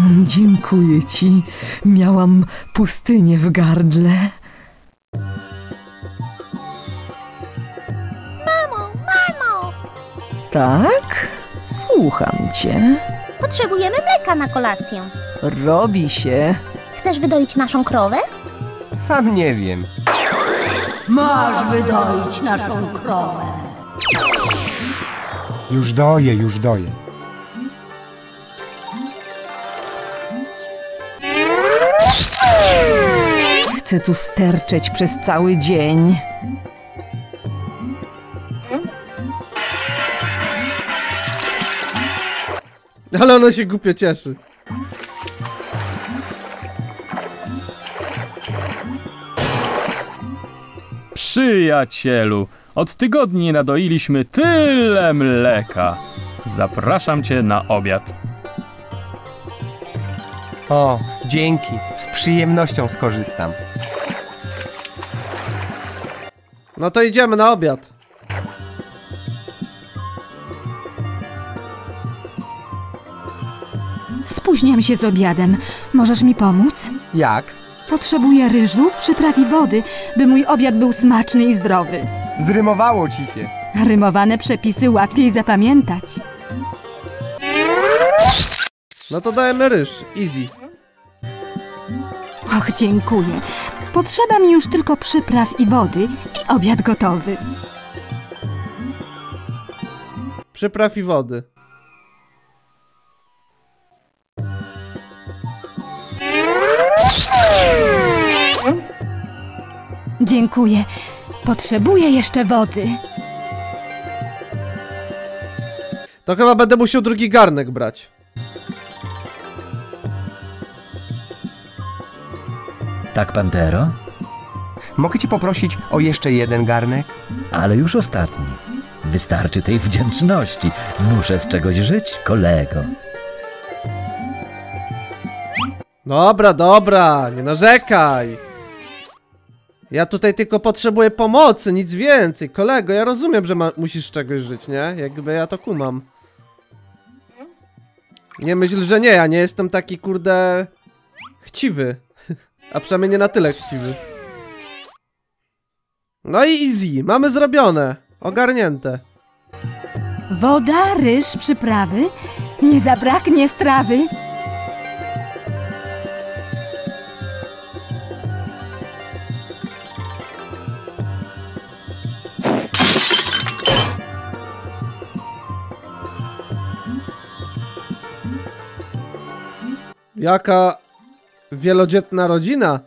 Dziękuję ci. Miałam pustynię w gardle. Mamo! Tak? Słucham cię. Potrzebujemy mleka na kolację. Robi się. Chcesz wydoić naszą krowę? Sam nie wiem. Masz wydoić naszą krowę. Już doję. Chcę tu sterczeć przez cały dzień. Ale ona się głupio cieszy. Przyjacielu, od tygodni nie nadoiliśmy tyle mleka. Zapraszam cię na obiad. O, dzięki. Z przyjemnością skorzystam. No to idziemy na obiad. Spóźniam się z obiadem. Możesz mi pomóc? Jak? Potrzebuję ryżu, przypraw i wody, by mój obiad był smaczny i zdrowy. Zrymowało ci się. Rymowane przepisy łatwiej zapamiętać. No to dajemy ryż. Easy. Och, dziękuję. Potrzeba mi już tylko przypraw i wody i obiad gotowy. Przypraw i wody. Dziękuję. Potrzebuję jeszcze wody. To chyba będę musiał drugi garnek brać. Tak, Pantero? Mogę cię poprosić o jeszcze jeden garnek? Ale już ostatni. Wystarczy tej wdzięczności. Muszę z czegoś żyć, kolego. Dobra, nie narzekaj. Ja tutaj tylko potrzebuję pomocy, nic więcej. Kolego, ja rozumiem, że musisz z czegoś żyć, nie? Jakby ja to kumam. Nie myśl, że nie, ja nie jestem taki, kurde, chciwy. A przynajmniej nie na tyle chciwy. No i easy, mamy zrobione. Ogarnięte. Woda, ryż, przyprawy. Nie zabraknie strawy. Jaka wielodzietna rodzina.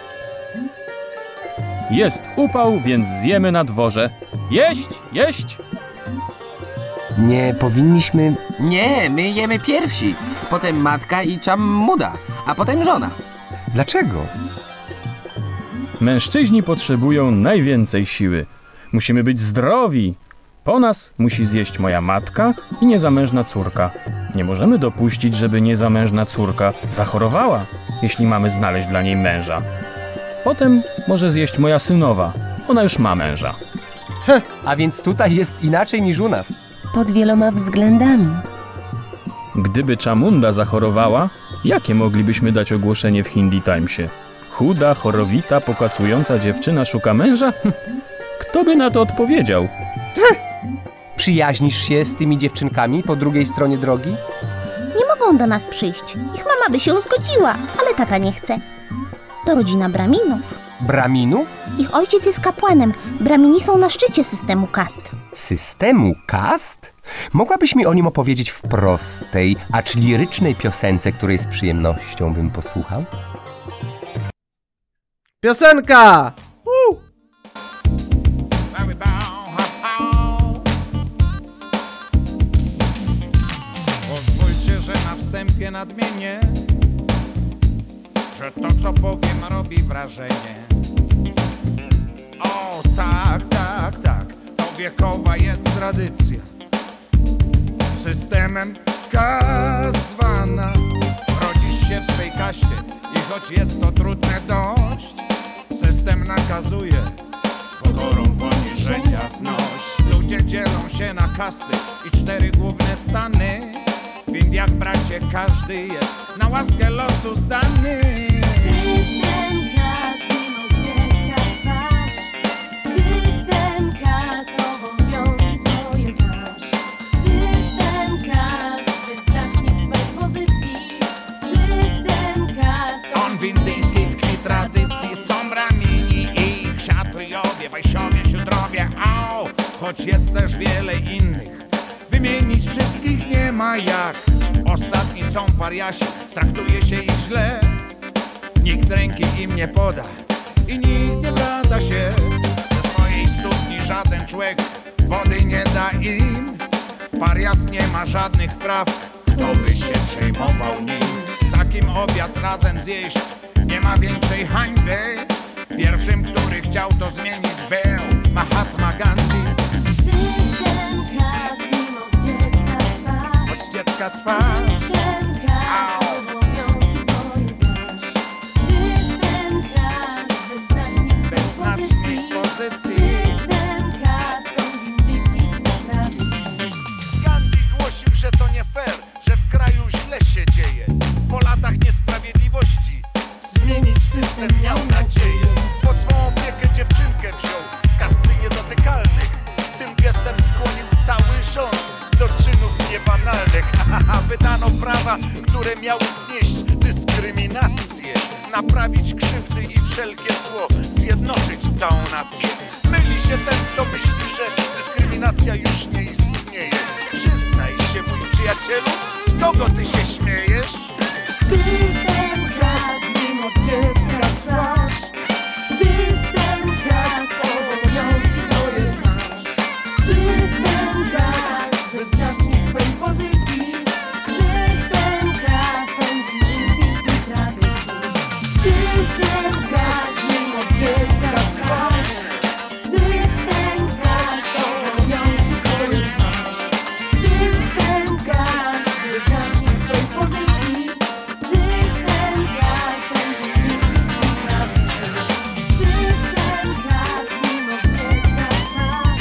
Jest upał, więc zjemy na dworze. Jeść, jeść! Nie powinniśmy... Nie, my jemy pierwsi. Potem matka i Chammuda, a potem żona. Dlaczego? Mężczyźni potrzebują najwięcej siły. Musimy być zdrowi. Po nas musi zjeść moja matka i niezamężna córka. Nie możemy dopuścić, żeby niezamężna córka zachorowała, jeśli mamy znaleźć dla niej męża. Potem może zjeść moja synowa. Ona już ma męża. A więc tutaj jest inaczej niż u nas. Pod wieloma względami. Gdyby Chamunda zachorowała, jakie moglibyśmy dać ogłoszenie w Hindi Timesie? Chuda, chorowita, pokasująca dziewczyna szuka męża? Kto by na to odpowiedział? Przyjaźnisz się z tymi dziewczynkami po drugiej stronie drogi? Nie mogą do nas przyjść. Ich mama by się zgodziła, ale tata nie chce. To rodzina Braminów. Braminów? Ich ojciec jest kapłanem. Bramini są na szczycie systemu kast. Systemu kast? Mogłabyś mi o nim opowiedzieć w prostej, acz lirycznej piosence, której z przyjemnością bym posłuchał? Piosenka! Pozwólcie, że na wstępie nadmienię, że to, co powiem, robi wrażenie. O, tak, to wiekowa jest tradycja. Systemem kast zwana. Rodzisz się w swej kaście i choć jest to trudne dość, system nakazuje z pokorą poniżenia znoś. Ludzie dzielą się na kasty i 4 główne stany. W Indii Jak bracie każdy jest na łaskę losu zdany. System kas mimo dziecka trwasz. System kas obowiązki swoje znasz. System kas wyznacznik twej pozycji. System kas On w indyjskiej tkwi tradycji. Są bramini i ksiatryjowie, wajsiowie, siódrowie, au! Choć jest też wiele innych, wymienić wszystkich nie ma jak. Ostatni są pariasi, traktuje się ich źle. Nikt ręki im nie poda i nikt nie gada się. Ze swojej studni żaden człowiek wody nie da im. Parias nie ma żadnych praw, kto by się przejmował nim. Z takim obiad razem zjeść nie ma większej hańby. Pierwszym, który chciał to zmienić, był Mahatma Gandhi. System kas mimo dziecka trwasz. Od dziecka trwasz. System kas obowiązki swoje znasz. System kas wyznacznik Wyznacznik pozycji. System kas to w indyjskich tradycji. Gandhi głosił, że to nie fair, że w kraju źle się dzieje. Po latach niesprawiedliwości zmienić system miał nadzieję. Pod swą opiekę dziewczynkę wziął z kasty niedotykalnych. Tym gestem skłonił cały rząd do czynów niebanalnych. Wydano prawa, które miały znieść dyskryminację, naprawić krzywdy i wszelkie zło, zjednoczyć całą nację. Myli się ten, kto myśli, że dyskryminacja już nie istnieje. Przyznaj się, mój przyjacielu, z kogo ty się śmiejesz? System kas mimo dziecka trwasz. System kas obowiązki swoje znasz. System kas wyznacznik twej pozycji. System kas to w indyjskich tradycji. System kas mimo dziecka trwasz. System kas obowiązki swoje znasz. System kas wyznacznik twej pozycji. System kas to w indyjskich tradycji. System kas mimo dziecka trwasz.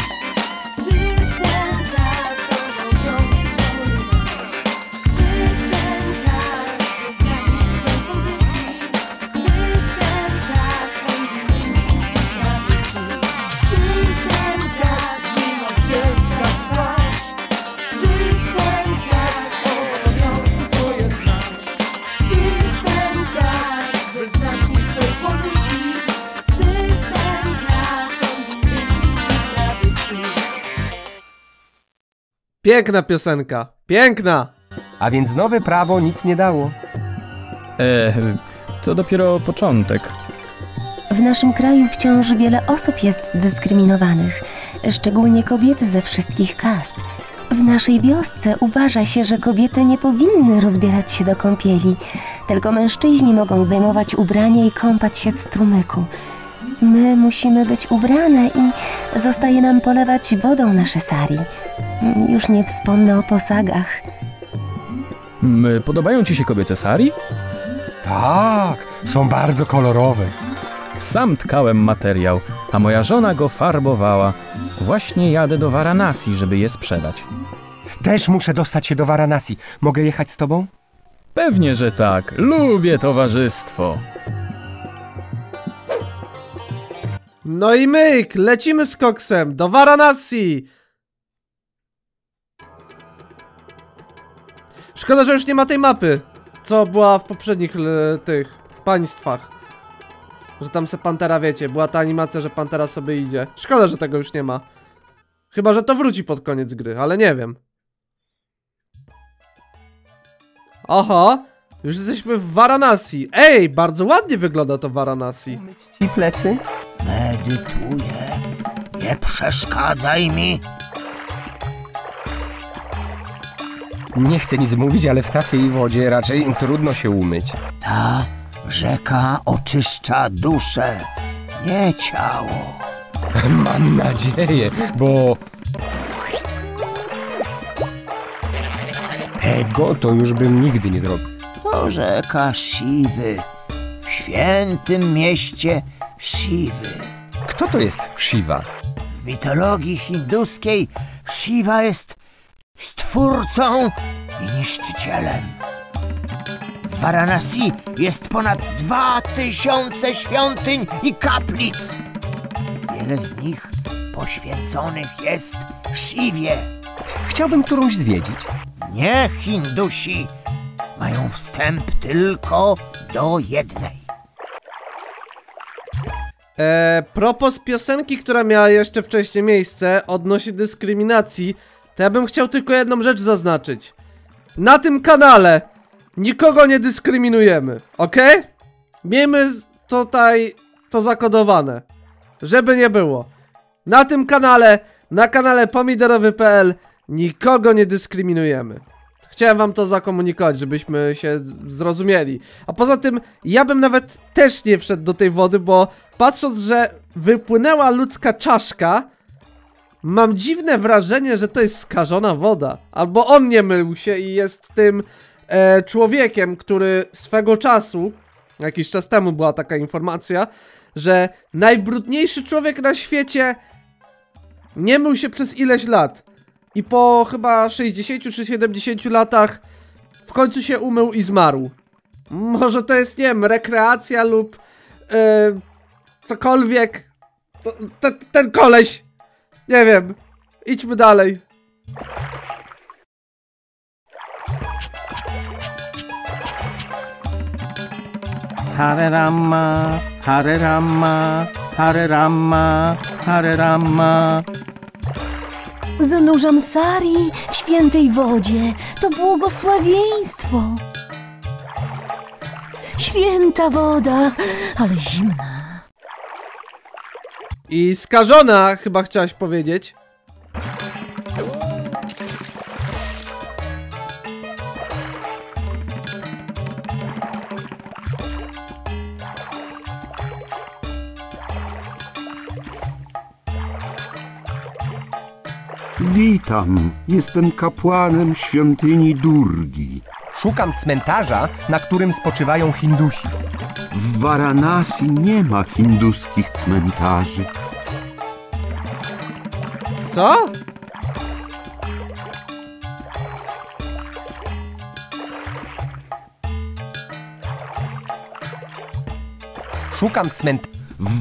System kas obowiązki swoje znasz. System kas wyznacznik twej pozycji. System kas to w indyjskich tradycji. System kas mimo dziecka trwasz. System kas obowiązki swoje znasz. System kas wyznacznik twej pozycji. System kas to w indyjskich tradycji. Piękna piosenka, piękna! A więc nowe prawo nic nie dało. To dopiero początek. W naszym kraju wciąż wiele osób jest dyskryminowanych, szczególnie kobiety ze wszystkich kast. W naszej wiosce uważa się, że kobiety nie powinny rozbierać się do kąpieli, tylko mężczyźni mogą zdejmować ubranie i kąpać się w strumyku. My musimy być ubrane i zostaje nam polewać wodą nasze sari. Już nie wspomnę o posagach. Podobają ci się kobiece sari? Tak, są bardzo kolorowe. Sam tkałem materiał, a moja żona go farbowała. Właśnie jadę do Varanasi, żeby je sprzedać. Też muszę dostać się do Varanasi. Mogę jechać z tobą? Pewnie, że tak. Lubię towarzystwo. No i myk, lecimy z koksem do Varanasi! Szkoda, że już nie ma tej mapy, co była w poprzednich tych państwach. Że tam se Pantera, wiecie, była ta animacja, że Pantera sobie idzie. Szkoda, że tego już nie ma. Chyba, że to wróci pod koniec gry, ale nie wiem. Oho, już jesteśmy w Varanasi. Ej, bardzo ładnie wygląda to Varanasi. Ci plecy? Medytuję. Nie przeszkadzaj mi. Nie chcę nic mówić, ale w takiej wodzie raczej trudno się umyć. Ta rzeka oczyszcza duszę, nie ciało. Mam nadzieję, bo... Tego to już bym nigdy nie zrobił. To rzeka Siwy. W świętym mieście Siwy. Kto to jest Shiva? W mitologii hinduskiej Shiva jest stwórcą i niszczycielem. W Varanasi jest ponad 2000 świątyń i kaplic. Wiele z nich poświęconych jest Shiwie. Chciałbym którąś zwiedzić. Nie Hindusi. Mają wstęp tylko do jednej. Propos piosenki, która miała jeszcze wcześniej miejsce odnośnie dyskryminacji, to ja bym chciał tylko jedną rzecz zaznaczyć. Na tym kanale nikogo nie dyskryminujemy, ok? Miejmy tutaj to zakodowane, żeby nie było. Na tym kanale, na kanale pomidorowy.pl nikogo nie dyskryminujemy. Chciałem wam to zakomunikować, żebyśmy się zrozumieli. A poza tym, ja bym nawet też nie wszedł do tej wody, bo patrząc, że wypłynęła ludzka czaszka, mam dziwne wrażenie, że to jest skażona woda. Albo on nie mylił się i jest tym człowiekiem, który swego czasu, jakiś czas temu była taka informacja, że najbrudniejszy człowiek na świecie nie mył się przez ileś lat. I po chyba 60 czy 70 latach w końcu się umył i zmarł. Może to jest, nie wiem, rekreacja lub cokolwiek. Ten koleś. Nie wiem. Idźmy dalej. Hare Rama, Hare Rama, Hare Rama, Hare Rama. Zanurzam Sari w świętej wodzie. To błogosławieństwo. Święta woda, ale zimna. I skażona, chyba chciałaś powiedzieć. Witam, jestem kapłanem świątyni Durgi. Szukam cmentarza, na którym spoczywają Hindusi. W Varanasi nie ma hinduskich cmentarzy. Co? Szukam cmentarza.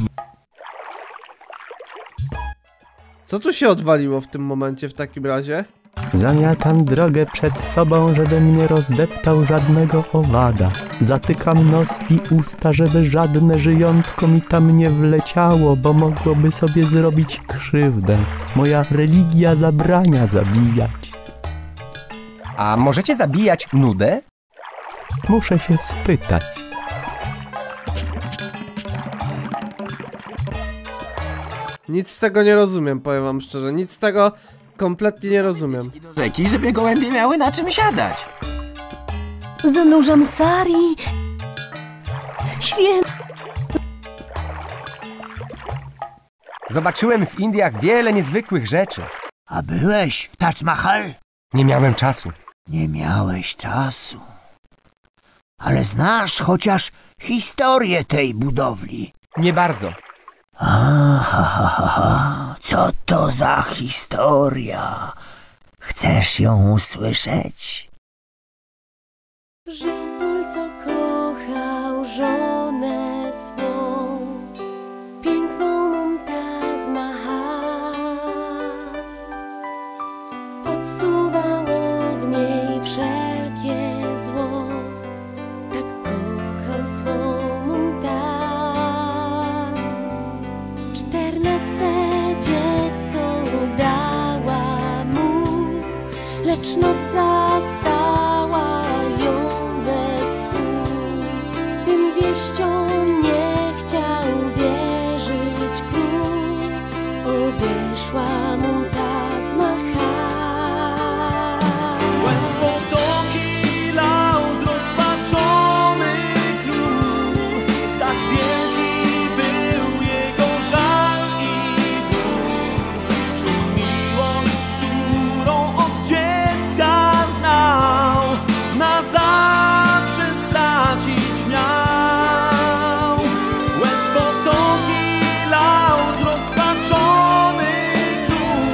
Co tu się odwaliło w tym momencie w takim razie? Zamiatam drogę przed sobą, żebym nie rozdeptał żadnego owada. Zatykam nos i usta, żeby żadne żyjątko mi tam nie wleciało, bo mogłoby sobie zrobić krzywdę. Moja religia zabrania zabijać. A możecie zabijać nudę? Muszę się spytać. Nic z tego nie rozumiem, powiem wam szczerze. Nic z tego kompletnie nie rozumiem. Do rzeki, żeby gołębie miały na czym siadać. Zanurzam Sari. Zobaczyłem w Indiach wiele niezwykłych rzeczy. A byłeś w Taj Mahal? Nie miałem czasu. Nie miałeś czasu. Ale znasz chociaż historię tej budowli? Nie bardzo. Co to za historia? Chcesz ją usłyszeć? Żył ból, co kochał żonę swą, piękną Mumtaz Mahal. Odsuwał od niej wszelkie zło, tak kochał swą Mumtaz. 14 dziecko dała mu, lecz noc zastała ją bez tchu. Tym wieściom nie chciał wierzyć król, odeszła Mumtaz Mahal. Łez potoki lał zrozpaczony król, tak wielki był jego żal i ból. Czuł miłość, którą od dziecka znał, na zawsze stracić miał. Łez potoki lał zrozpaczony król,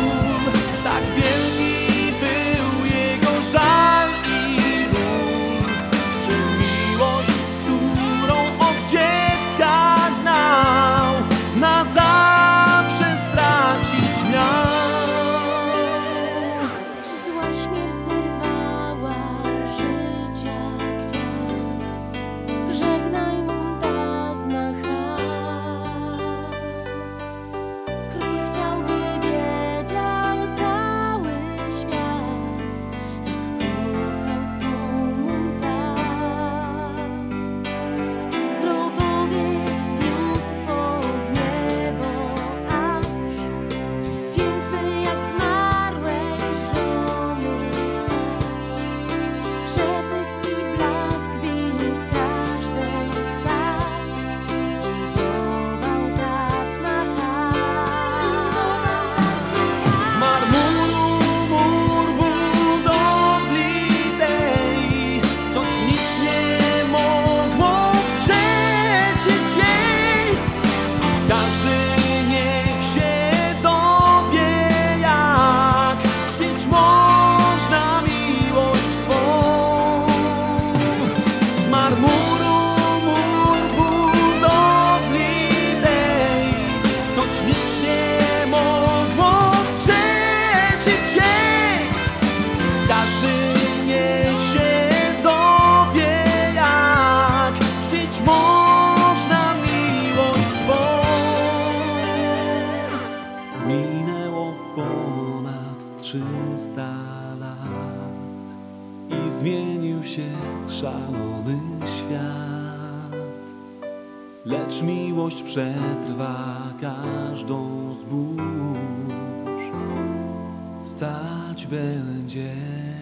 Minęło ponad 300 lat i zmienił się szalony świat. Lecz miłość przetrwa każdą z burz. Stać będzie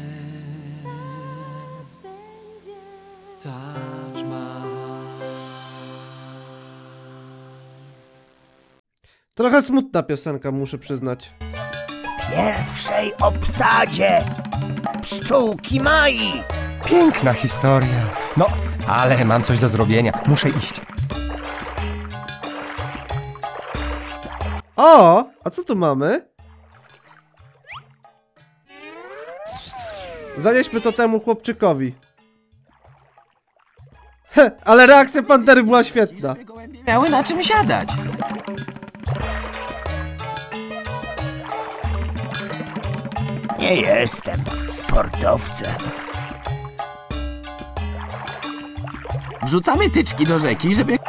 Taj Mahal. Trochę smutna piosenka, muszę przyznać. W pierwszej obsadzie pszczółki Mai. Piękna historia. No, ale mam coś do zrobienia. Muszę iść. O! A co tu mamy? Zanieśmy to temu chłopczykowi. Ale reakcja pantery była świetna. Miały na czym siadać. Nie jestem sportowcem. Wrzucamy tyczki do rzeki, żeby...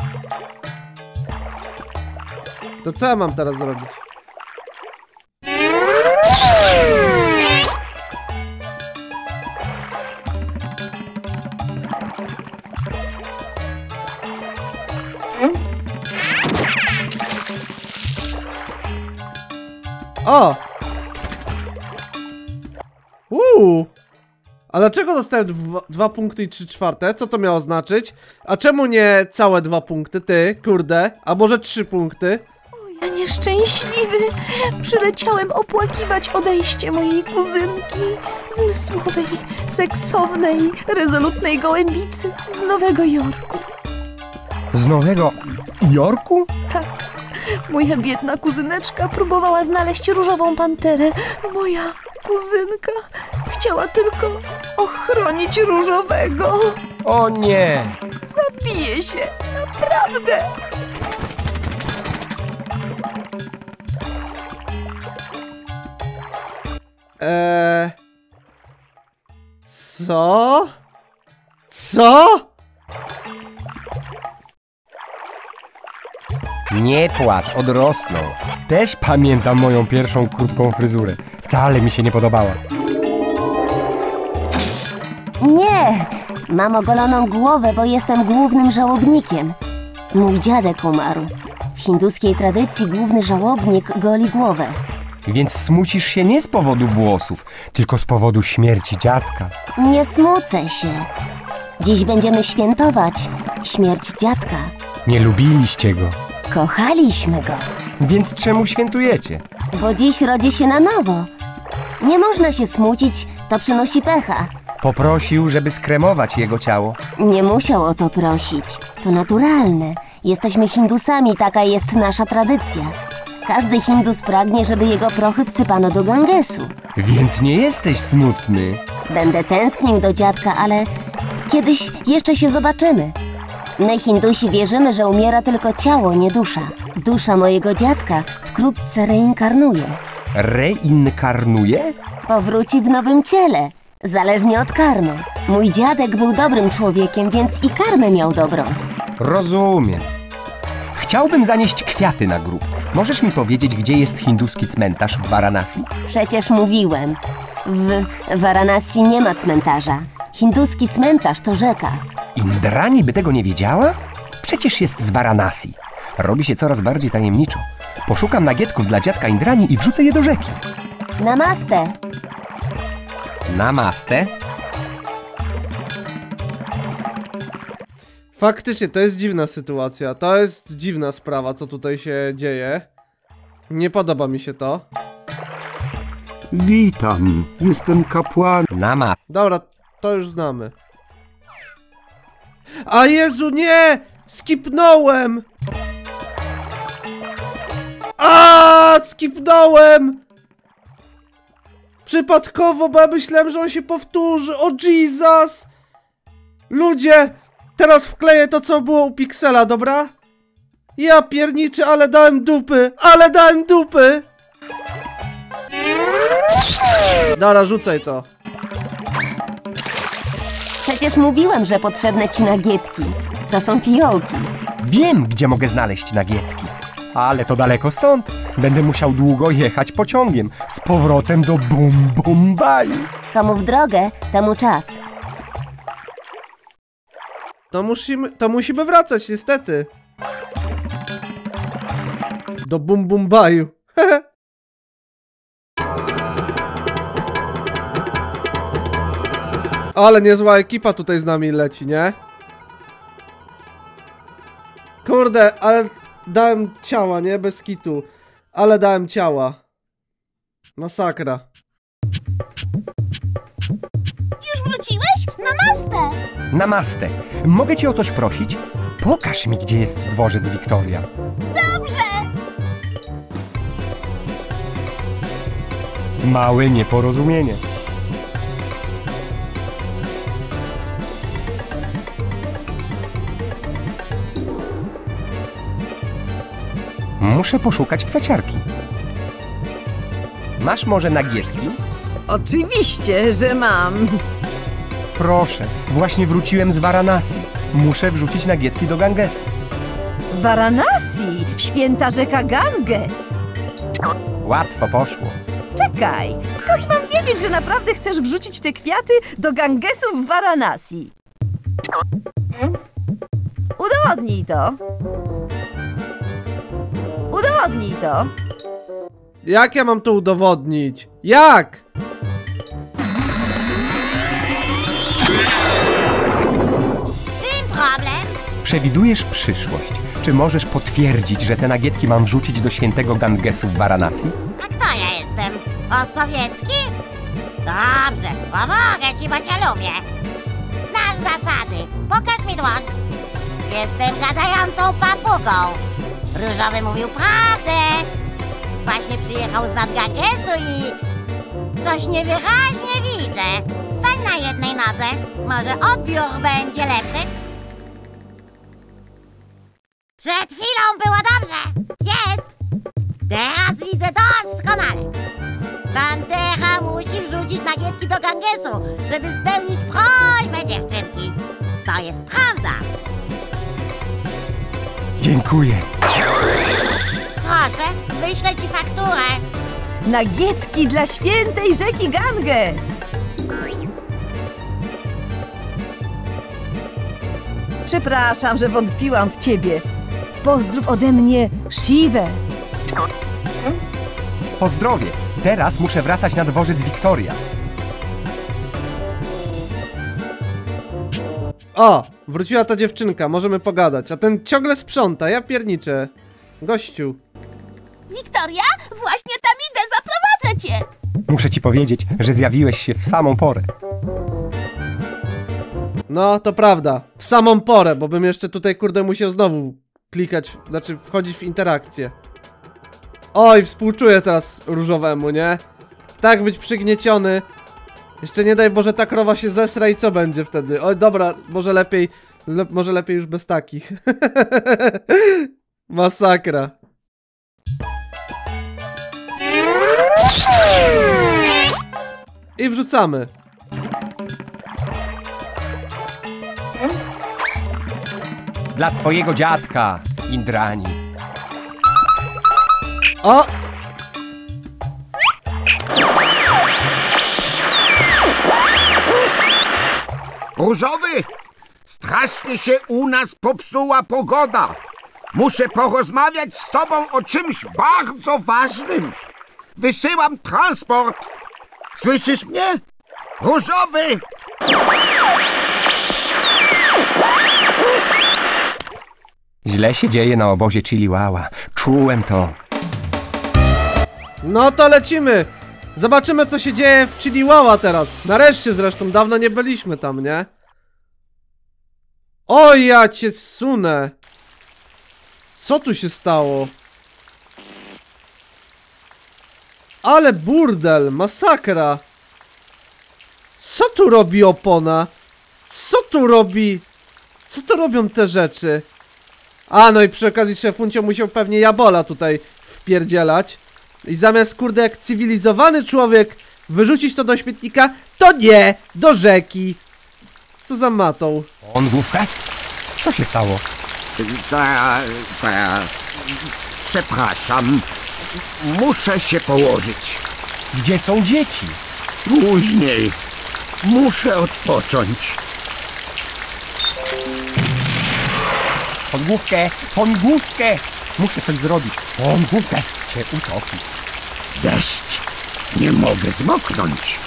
To co ja mam teraz zrobić? O! A dlaczego dostałem 2 punkty i 3/4? Co to miało znaczyć? A czemu nie całe 2 punkty? Ty, kurde. A może 3 punkty? Ja nieszczęśliwy. Przyleciałem opłakiwać odejście mojej kuzynki. Zmysłowej, seksownej, rezolutnej gołębicy z Nowego Jorku. Z Nowego Jorku? Tak. Moja biedna kuzyneczka próbowała znaleźć różową panterę. Moja kuzynka chciała tylko ochronić różowego. O nie! Zabiję się, naprawdę. Co? Co? Nie płacz, odrosną. Też pamiętam moją pierwszą krótką fryzurę. Wcale mi się nie podobała. Nie, mam ogoloną głowę, bo jestem głównym żałobnikiem. Mój dziadek umarł. W hinduskiej tradycji główny żałobnik goli głowę. Więc smucisz się nie z powodu włosów, tylko z powodu śmierci dziadka. Nie smucę się. Dziś będziemy świętować śmierć dziadka. Nie lubiliście go. Kochaliśmy go. Więc czemu świętujecie? Bo dziś rodzi się na nowo. Nie można się smucić, to przynosi pecha. Poprosił, żeby skremować jego ciało. Nie musiał o to prosić. To naturalne. Jesteśmy Hindusami, taka jest nasza tradycja. Każdy Hindus pragnie, żeby jego prochy wsypano do Gangesu. Więc nie jesteś smutny. Będę tęsknił do dziadka, ale kiedyś jeszcze się zobaczymy. My Hindusi wierzymy, że umiera tylko ciało, nie dusza. Dusza mojego dziadka wkrótce reinkarnuje. Reinkarnuje? Powróci w nowym ciele, zależnie od karmy. Mój dziadek był dobrym człowiekiem, więc i karmę miał dobrą. Rozumiem. Chciałbym zanieść kwiaty na grób. Możesz mi powiedzieć, gdzie jest hinduski cmentarz w Varanasi? Przecież mówiłem. W Varanasi nie ma cmentarza. Hinduski cmentarz to rzeka. Indrani by tego nie wiedziała? Przecież jest z Varanasi. Robi się coraz bardziej tajemniczo. Poszukam nagietków dla dziadka Indrani i wrzucę je do rzeki. Namaste. Namaste? Faktycznie, to jest dziwna sytuacja. To jest dziwna sprawa, co tutaj się dzieje. Nie podoba mi się to. Witam, jestem kapłan. Namaste. Dobra, to już znamy. A Jezu, nie! Skipnąłem! Skipnąłem! Przypadkowo, bo ja myślałem, że on się powtórzy. O Jesus! Ludzie! Teraz wkleję to, co było u Pixela, dobra? Ja pierniczę, ale dałem dupy! Ale dałem dupy! Dobra, rzucaj to. Przecież mówiłem, że potrzebne ci nagietki. To są fiołki. Wiem, gdzie mogę znaleźć nagietki. Ale to daleko stąd. Będę musiał długo jechać pociągiem z powrotem do Bum Bum Baju. Komu w drogę, temu czas. To musimy wracać, niestety. Do Bum Bum Baju. Ale niezła ekipa tutaj z nami leci, nie? Kurde, ale dałem ciała, nie? Bez kitu. Ale dałem ciała. Masakra. Już wróciłeś? Namaste! Namaste. Mogę cię o coś prosić? Pokaż mi, gdzie jest dworzec Wiktoria. Dobrze! Małe nieporozumienie. Muszę poszukać kwiaciarki. Masz może nagietki? Oczywiście, że mam. Proszę, właśnie wróciłem z Varanasi. Muszę wrzucić nagietki do Gangesu. Varanasi, święta rzeka Ganges. Łatwo poszło. Czekaj, skąd mam wiedzieć, że naprawdę chcesz wrzucić te kwiaty do Gangesu w Varanasi? Udowodnij to. Udowodnij to. Jak ja mam to udowodnić? Jak? Czym problem? Przewidujesz przyszłość. Czy możesz potwierdzić, że te nagietki mam wrzucić do świętego Gangesu w Varanasi? A kto ja jestem? Sowiecki? Dobrze, pomogę ci, bo cię lubię. Znasz zasady. Pokaż mi dłoń. Jestem gadającą papugą. Różowy mówił prawdę. Właśnie przyjechał z nad Gangesu i... coś niewyraźnie widzę. Stań na jednej nodze. Może odbiór będzie lepszy? Przed chwilą było dobrze. Jest. Teraz widzę doskonale. Pantera musi wrzucić nagietki do Gangesu, żeby spełnić prośbę dziewczynki. To jest prawda. Dziękuję. Proszę, wyślę ci fakturę. Nagietki dla świętej rzeki Ganges. Przepraszam, że wątpiłam w ciebie. Pozdrów ode mnie Shivę. Pozdrowie. Teraz muszę wracać na dworzec Wiktoria. O! Wróciła ta dziewczynka, możemy pogadać. A ten ciągle sprząta, ja pierniczę. Gościu. Wiktoria, właśnie tam idę, zaprowadzę cię. Muszę ci powiedzieć, że zjawiłeś się w samą porę. No, to prawda. W samą porę, bo bym jeszcze tutaj, kurde, musiał znowu klikać, znaczy wchodzić w interakcję. Oj, współczuję teraz różowemu, nie? Tak być przygnieciony. Jeszcze nie daj Boże, ta krowa się zesra i co będzie wtedy? Oj, dobra, może lepiej już bez takich. Masakra. I wrzucamy. Dla twojego dziadka, Indrani. O! Różowy! Strasznie się u nas popsuła pogoda. Muszę porozmawiać z tobą o czymś bardzo ważnym. Wysyłam transport. Słyszysz mnie? Różowy! Źle się dzieje na obozie Chiliwała. Czułem to. No to lecimy! Zobaczymy, co się dzieje w Chiliwała teraz. Nareszcie zresztą, dawno nie byliśmy tam, nie? O, ja cię sunę! Co tu się stało? Ale burdel, masakra! Co tu robi opona? Co tu robi? Co tu robią te rzeczy? A, no i przy okazji szefuncio musiał pewnie Jabola tutaj wpierdzielać. I zamiast, kurde, jak cywilizowany człowiek wyrzucić to do śmietnika, to nie, do rzeki. Co za matą? On główka? Co się stało? Przepraszam. Muszę się położyć. Gdzie są dzieci? Później. Muszę odpocząć. Pongłówkę! Pongłówkę! Muszę coś zrobić. Pongłówkę się utopi. Deszcz. Nie mogę zmoknąć.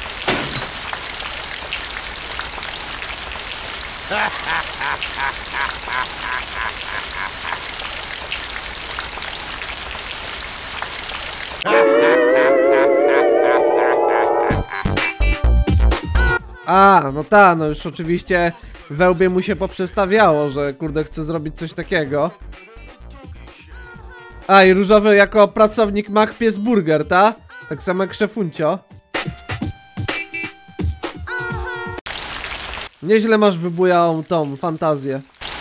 A, no ta, no już oczywiście we łbie mu się poprzestawiało, że kurde chce zrobić coś takiego. A, i Różowy jako pracownik Pies Burger, ta? Tak samo jak Szefuncio. Nieźle masz wybujałą tą fantazję.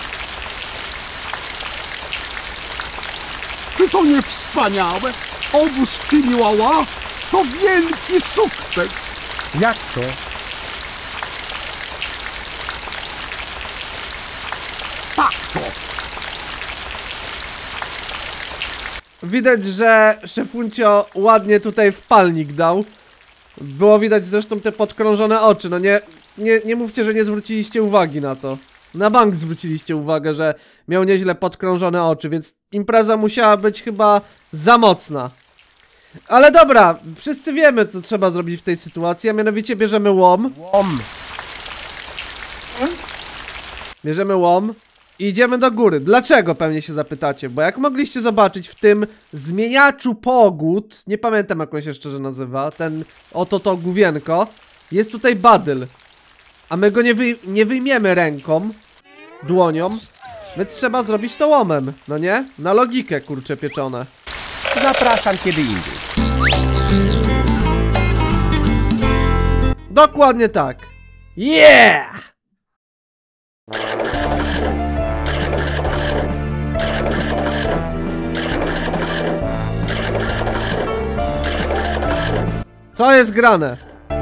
Czy to nie wspaniałe? Obóz Chiliwała to wielki sukces. Jak to? Tak to. Widać, że Szefuncio ładnie tutaj wpalnik dał. Było widać zresztą te podkrążone oczy, no nie mówcie, że nie zwróciliście uwagi na to. Na bank zwróciliście uwagę, że miał nieźle podkrążone oczy, więc impreza musiała być chyba za mocna. Ale dobra, wszyscy wiemy, co trzeba zrobić w tej sytuacji, a mianowicie bierzemy łom. Bierzemy łom i idziemy do góry. Dlaczego, pewnie się zapytacie? Bo jak mogliście zobaczyć w tym zmieniaczu pogód, nie pamiętam jak on się szczerze nazywa, ten oto to główienko, jest tutaj badyl. A my go nie wyjmiemy ręką, dłonią, więc trzeba zrobić to łomem, no nie? Na logikę, kurcze pieczone. Zapraszam kiedy indziej. Dokładnie tak. Yeah! Co jest grane?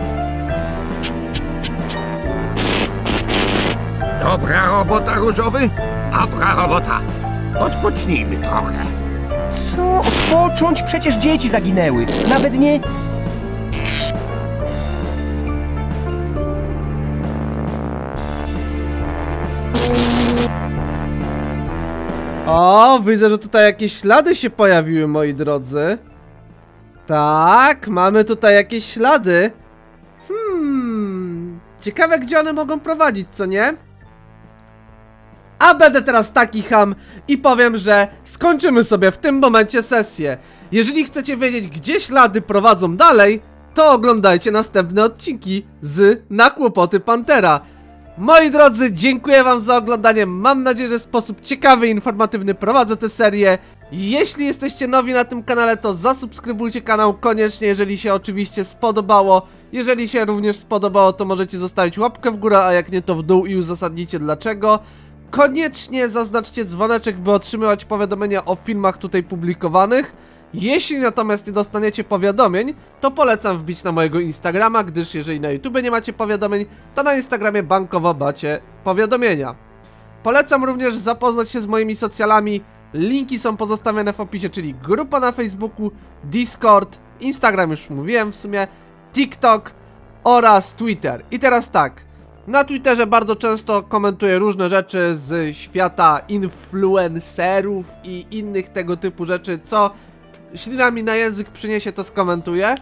Dobra robota, Różowy. Dobra robota. Odpocznijmy trochę. Co? Odpocząć? Przecież dzieci zaginęły. Nawet nie... O, widzę, że tutaj jakieś ślady się pojawiły, moi drodzy. Tak, mamy tutaj jakieś ślady. Ciekawe, gdzie one mogą prowadzić, co nie? A będę teraz taki ham i powiem, że skończymy sobie w tym momencie sesję. Jeżeli chcecie wiedzieć, gdzie ślady prowadzą dalej, to oglądajcie następne odcinki z Na Kłopoty Pantera. Moi drodzy, dziękuję wam za oglądanie. Mam nadzieję, że w sposób ciekawy i informatywny prowadzę tę serię. Jeśli jesteście nowi na tym kanale, to zasubskrybujcie kanał koniecznie, jeżeli się oczywiście spodobało. Jeżeli się również spodobało, to możecie zostawić łapkę w górę, a jak nie, to w dół i uzasadnicie dlaczego. Koniecznie zaznaczcie dzwoneczek, by otrzymywać powiadomienia o filmach tutaj publikowanych. Jeśli natomiast nie dostaniecie powiadomień, to polecam wbić na mojego Instagrama, gdyż jeżeli na YouTube nie macie powiadomień, to na Instagramie bankowo macie powiadomienia. Polecam również zapoznać się z moimi socjalami, linki są pozostawione w opisie, czyli grupa na Facebooku, Discord, Instagram już mówiłem w sumie, TikTok oraz Twitter. I teraz tak, na Twitterze bardzo często komentuję różne rzeczy z świata influencerów i innych tego typu rzeczy, co ślina mi na język przyniesie, to skomentuję.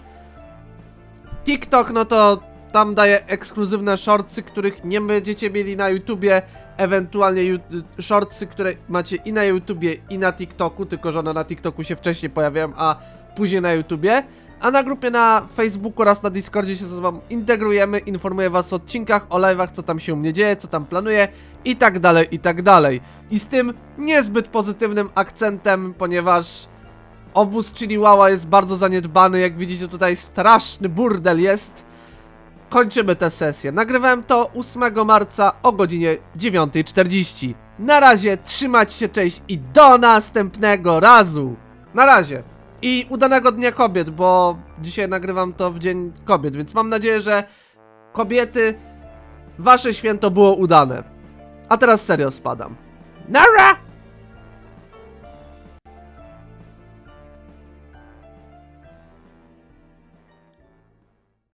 TikTok, no to tam daję ekskluzywne shortsy, których nie będziecie mieli na YouTubie, ewentualnie shortsy, które macie i na YouTubie, i na TikToku, tylko że one na TikToku się wcześniej pojawiają, a później na YouTubie. A na grupie na Facebooku oraz na Discordzie się ze sobą integrujemy, informuję was o odcinkach, o live'ach, co tam się u mnie dzieje, co tam planuję i tak dalej, i tak dalej. I z tym niezbyt pozytywnym akcentem, ponieważ obóz Chiliwała jest bardzo zaniedbany, jak widzicie tutaj straszny burdel jest. Kończymy tę sesję. Nagrywałem to 8 marca o godzinie 9:40. Na razie, trzymajcie się, cześć i do następnego razu. Na razie. I udanego Dnia Kobiet, bo dzisiaj nagrywam to w Dzień Kobiet, więc mam nadzieję, że kobiety, wasze święto było udane. A teraz serio spadam. Nara!